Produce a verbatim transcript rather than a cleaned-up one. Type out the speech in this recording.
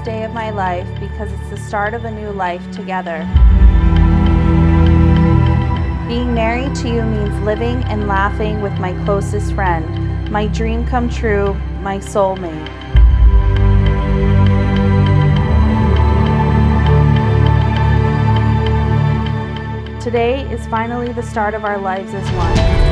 day of my life because it's the start of a new life together. Being married to you means living and laughing with my closest friend, my dream come true, my soulmate. Today is finally the start of our lives as one.